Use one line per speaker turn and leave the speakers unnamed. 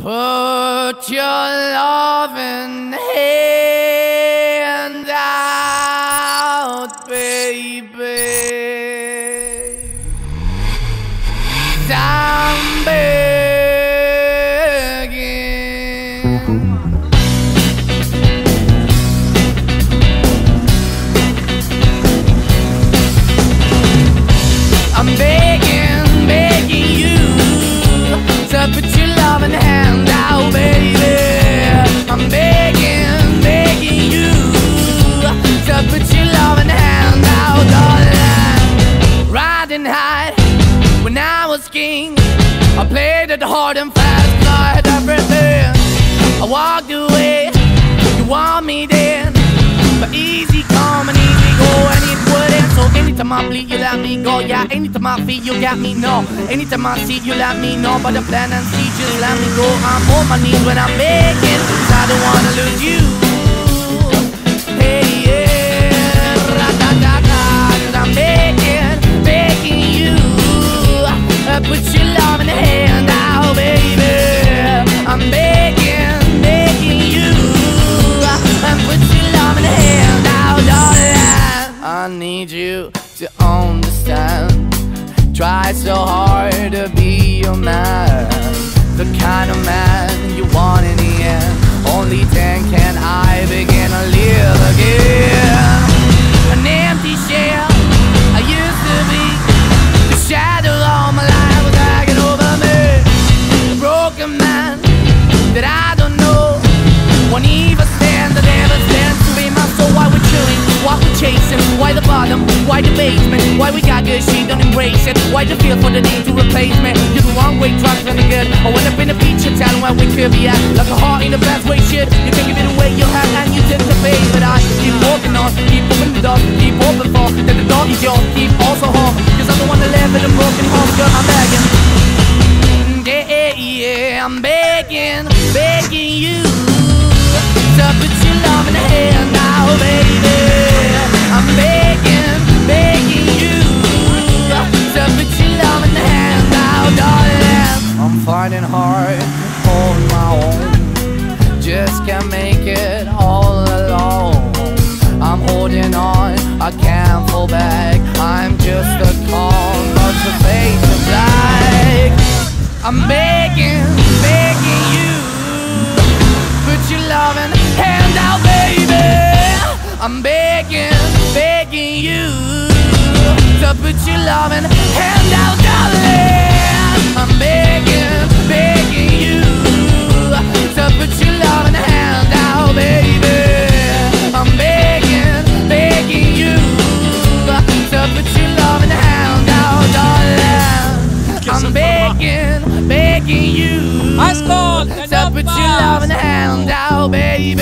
Put your loving hand out, baby. I'm begging. I'm begging, begging you to put your loving hand out, baby. I'm begging, begging you to put your loving hand out, darling. Riding high when I was king, I played it hard and fast, 'cause I had everything. I walked away, you want me then, but easy come and easy go, and it wouldn't. So anytime I bleed, you let me go. Yeah, anytime I feel, you got me, no. Anytime I see, you let me know. But the plan and see, just let me go. I'm on my knees when I'm begging, 'cause I don't wanna lose you. Hey, yeah, ra-da-da-da, 'cause I'm begging, begging you, put your love in the hand out, baby. I'm begging, begging you, put your love in the hand out, darling. I need you to understand. Try so hard to be your man, the kind of man you want in the end. Only then can I begin to live again. An empty shell I used to be, the shadow all my life was hanging over me. A broken man that I don't know, won't even stand, that never stands to be my soul. Why we're chilling, why we're chasing, why the bottom, why the basement, why we got good, she don't embrace it. Why the feel for the need to replace me? You're the wrong way, trying to the good. I went up in a feature town where we could be at, like a heart in the best way, shit. You can give it away, you have, and you tend to pay. But I keep walking on, keep moving the dog, keep open for that the dog is yours, keep also home. 'Cause I'm the one that live in a broken home, girl, I'm begging. Yeah, yeah, I'm begging, begging you to put your love in the hand now, baby. I'm begging, begging you to put your love in the hand now, darling. I'm fighting hard, holding my own, just can't make it all alone. I'm holding on, I can't fall back. I'm just a call, but the face of black. I'm begging, begging you, put your loving hand out, baby. I'm begging, begging you to put your loving hand out, darling. I'm begging, begging you to put your loving hand out, baby. I'm begging, begging you to put your loving hand out, darling. I'm begging, begging you
Ice cold,
to put your loving hand out, baby.